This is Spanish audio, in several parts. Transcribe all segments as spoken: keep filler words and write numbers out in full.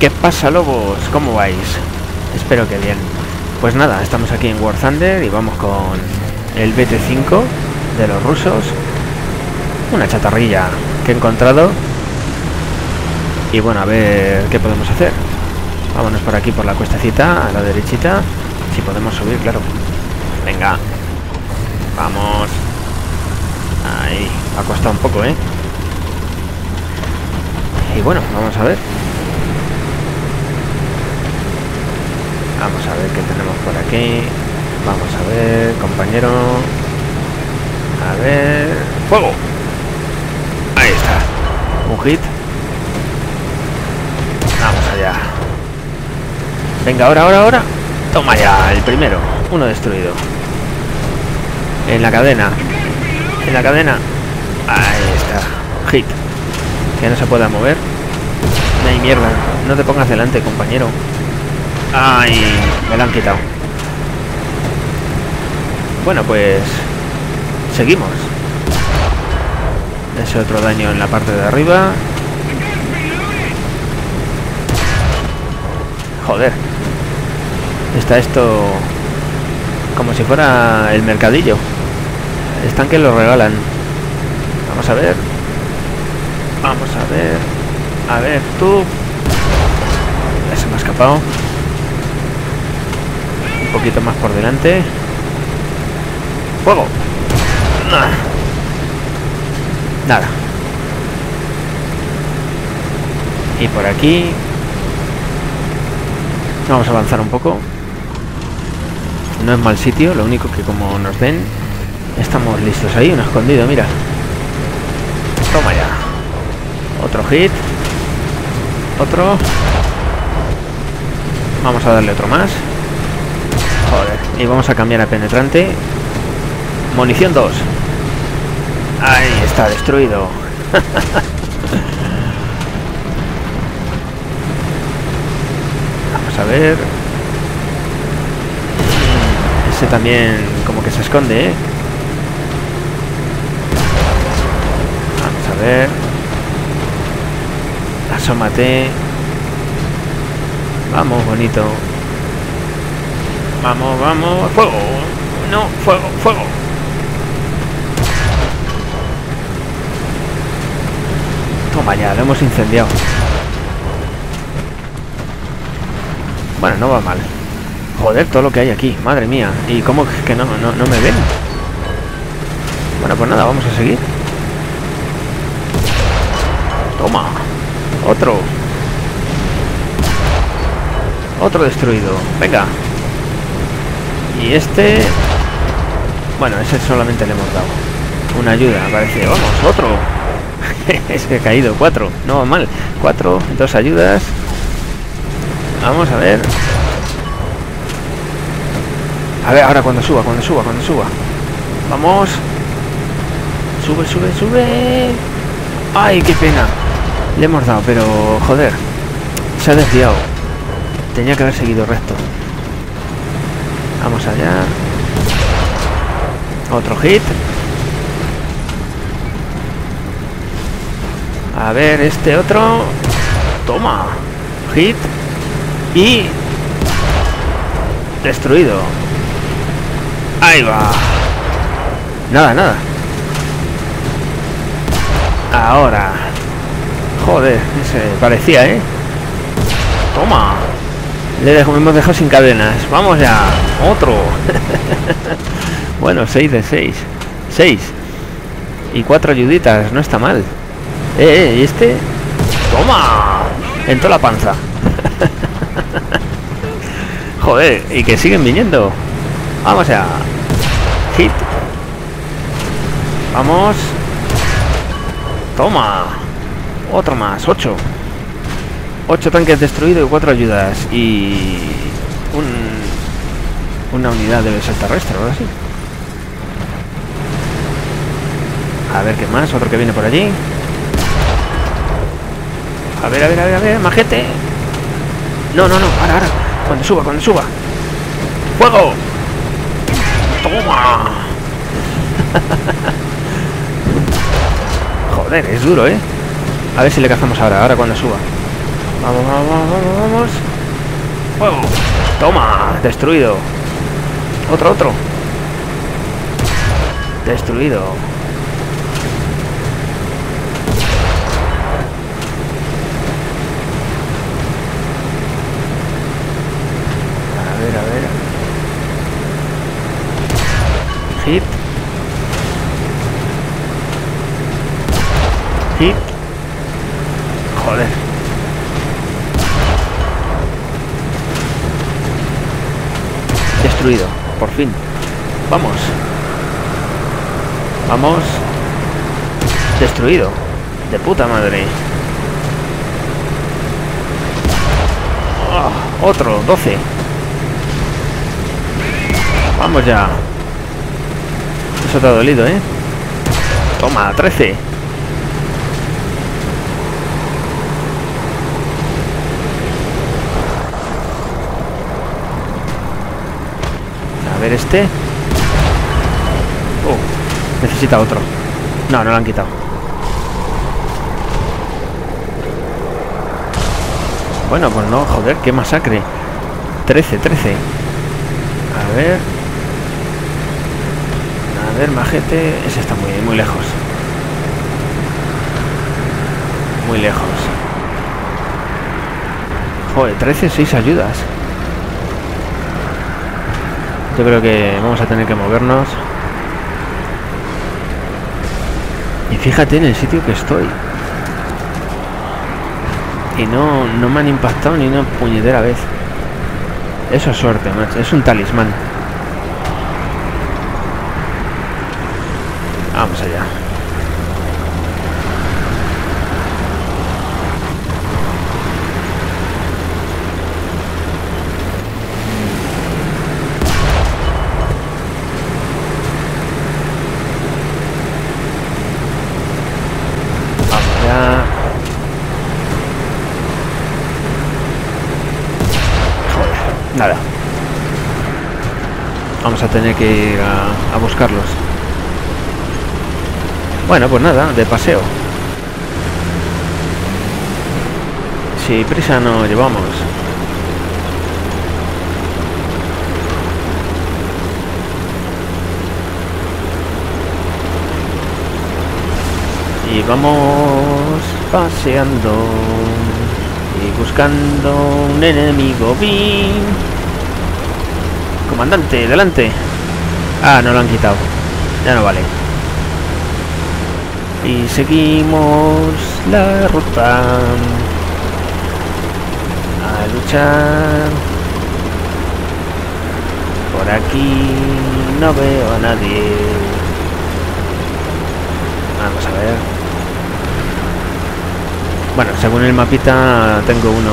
¿Qué pasa, lobos? ¿Cómo vais? Espero que bien. Pues nada, estamos aquí en War Thunder y vamos con el B T cinco de los rusos. Una chatarrilla que he encontrado. Y bueno, a ver qué podemos hacer. Vámonos por aquí, por la cuestecita, a la derechita. Si podemos subir, claro. Venga. Vamos. Ahí. Ha costado un poco, ¿eh? Y bueno, vamos a ver. Vamos a ver qué tenemos por aquí. Vamos a ver, compañero. A ver... ¡Fuego! Ahí está. Un hit. Vamos allá. Venga, ahora, ahora, ahora. Toma ya, el primero. Uno destruido. En la cadena. En la cadena. Ahí está. Hit. Que no se pueda mover. Ay, mierda. No te pongas delante, compañero. Ay, me lo han quitado. Bueno, pues seguimos. Ese otro daño en la parte de arriba. Joder. Está esto como si fuera el mercadillo. Están que lo regalan. Vamos a ver. Vamos a ver. A ver, tú. Se me ha escapado. Un poquito más por delante. ¡Fuego! Nada. Nada. Y por aquí vamos a avanzar un poco. No es mal sitio, lo único que como nos den, estamos listos. Ahí, uno escondido, mira. Toma ya. Otro hit. Otro. Vamos a darle otro más. Joder. Y vamos a cambiar a penetrante. Munición dos. Ahí está, destruido. Vamos a ver. Ese también como que se esconde, ¿eh? Vamos a ver. Asómate. Vamos, bonito. Vamos, vamos. ¡Fuego! No, fuego, fuego. Toma ya, lo hemos incendiado. Bueno, no va mal. Joder, todo lo que hay aquí, madre mía. ¿Y cómo es que no, no, no me ven? Bueno, pues nada, vamos a seguir. Toma. Otro. Otro destruido. Venga. Y este... Bueno, ese solamente le hemos dado una ayuda, parece. Vamos, otro. Es que he caído. Cuatro. No va mal. Cuatro, dos ayudas. Vamos a ver. A ver, ahora cuando suba, cuando suba, cuando suba. Vamos. Sube, sube, sube. Ay, qué pena. Le hemos dado, pero joder. Se ha desviado. Tenía que haber seguido recto. Vamos allá. Otro hit. A ver, este otro. Toma. Hit. Y... destruido. Ahí va. Nada, nada. Ahora. Joder, ese parecía, ¿eh? Toma. Le dejo, hemos dejado sin cadenas. Vamos ya. Otro. Bueno, seis de seis. seis. Y cuatro ayuditas. No está mal. Eh, eh, ¿y este? Toma. En toda la panza. Joder, y que siguen viniendo. Vamos ya. Hit. Vamos. Toma. Otro más. Ocho. Ocho tanques destruidos y cuatro ayudas. Y... Un... Una unidad debe ser terrestre, ahora sí. A ver qué más. Otro que viene por allí. A ver, a ver, a ver, a ver. Majete. No, no, no. Ahora, ahora. Cuando suba, cuando suba. ¡Fuego! ¡Toma! Joder, es duro, ¿eh? A ver si le cazamos ahora, ahora cuando suba. Vamos, vamos, vamos, vamos. ¡Fuego! ¡Toma! Destruido. Otro, otro. Destruido. A ver, a ver. Hit. Hit. Joder. Destruido. Por fin. Vamos. Vamos. Destruido. De puta madre. Oh, otro. doce. Vamos ya. Eso te ha dolido, ¿eh? Toma, trece. A ver este. Oh, necesita otro. No, no lo han quitado. Bueno, pues no, joder, qué masacre. trece, trece. A ver. A ver, majete. Ese está muy, muy lejos. Muy lejos. Joder, trece, seis ayudas. Yo creo que vamos a tener que movernos. Y fíjate en el sitio que estoy. Y no, no me han impactado ni una puñetera vez. Eso es suerte, macho. Es un talismán. Vamos allá. Nada. Vamos a tener que ir a, a buscarlos. Bueno, pues nada, de paseo. Si prisa no llevamos. Y vamos paseando y buscando un enemigo. ¡Bim! Comandante, delante. Ah, no lo han quitado. Ya no vale. Y seguimos la ruta a luchar. Por aquí no veo a nadie. Vamos a ver. Bueno, según el mapita tengo uno.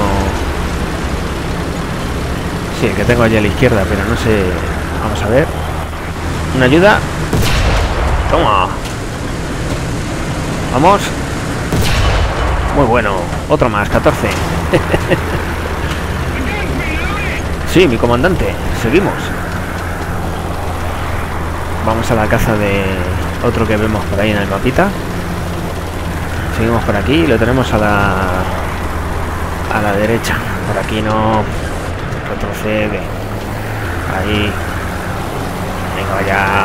Sí, el que tengo allí a la izquierda, pero no sé. Vamos a ver. Una ayuda. Toma. Vamos. Muy bueno. Otro más, catorce. Sí, mi comandante. Seguimos. Vamos a la caza de otro que vemos por ahí en el mapita. Seguimos por aquí. Lo tenemos a la a la derecha. Por aquí no. Retrocede. Ahí. Venga, ya.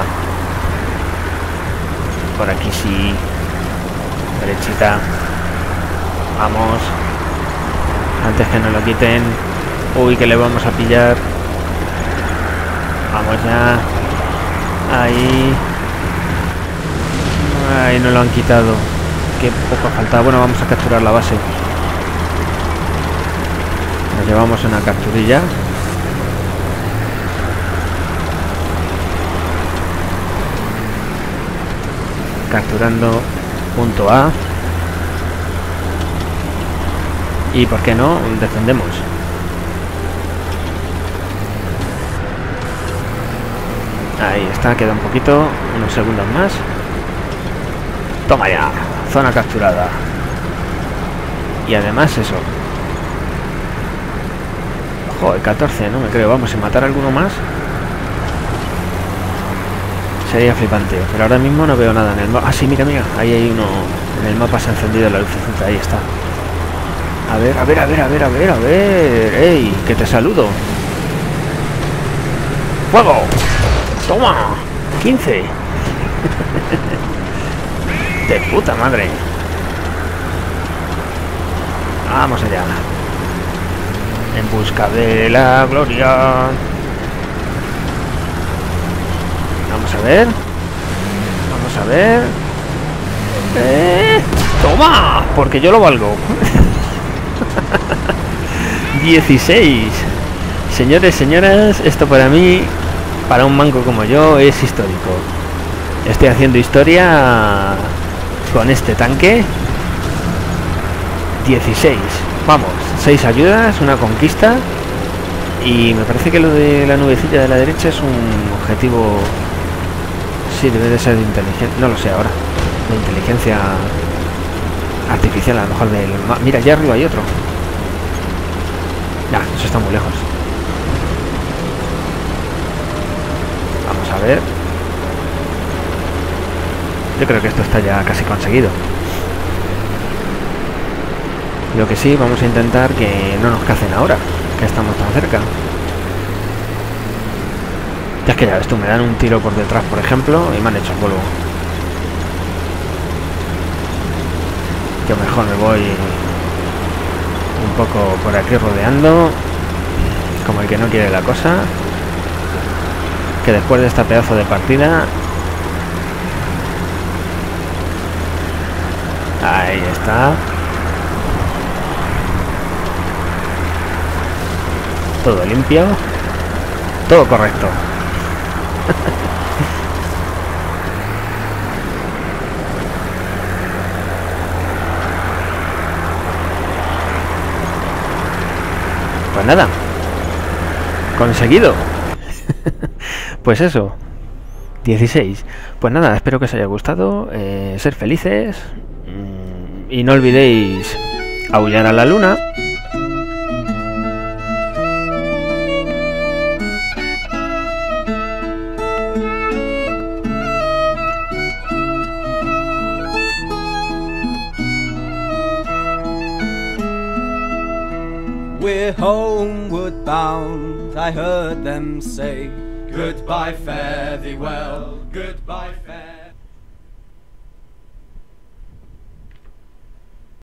Por aquí sí. Derechita. Vamos. Antes que nos lo quiten. Uy, que le vamos a pillar. Vamos ya. Ahí. Ahí no lo han quitado. Qué poco falta. Bueno, vamos a capturar la base. Nos llevamos una capturilla. Capturando punto A. Y por qué no, defendemos. Ahí está, queda un poquito, unos segundos más. Toma ya, zona capturada. Y además eso. Joder, catorce, no me creo. Vamos, si matar alguno más sería flipante, pero ahora mismo no veo nada en el mapa. Ah, sí, mira, mira, ahí hay uno. En el mapa se ha encendido la lucecita, ahí está. A ver, a ver, a ver, a ver, a ver, a ver. ¡Ey! Que te saludo. ¡Fuego! ¡Toma! quince. De puta madre. Vamos allá. En busca de la gloria. Vamos a ver. Vamos a ver. ¡Eh! ¡Toma! Porque yo lo valgo. dieciséis. Señores, señoras, esto para mí, para un manco como yo, es histórico. Estoy haciendo historia con este tanque. dieciséis. Vamos, seis ayudas, una conquista. Y me parece que lo de la nubecilla de la derecha es un objetivo... Sí, debe de ser de inteligencia. No lo sé ahora. De inteligencia artificial, a lo mejor del... Mira, allá arriba hay otro. Ya, eso está muy lejos. Vamos a ver. Yo creo que esto está ya casi conseguido. Lo que sí, vamos a intentar que no nos cacen ahora, que estamos tan cerca. Ya es que ya ves tú, me dan un tiro por detrás, por ejemplo, y me han hecho polvo. Yo mejor me voy un poco por aquí rodeando, como el que no quiere la cosa. Que después de esta pedazo de partida... Ahí está. Todo limpio. Todo correcto. Pues nada. Conseguido. Pues eso. dieciséis. Pues nada, espero que os haya gustado. Eh, ser felices. Mm, y no olvidéis aullar a la luna. We're homeward bound, I heard them say, goodbye, fare thee well, goodbye.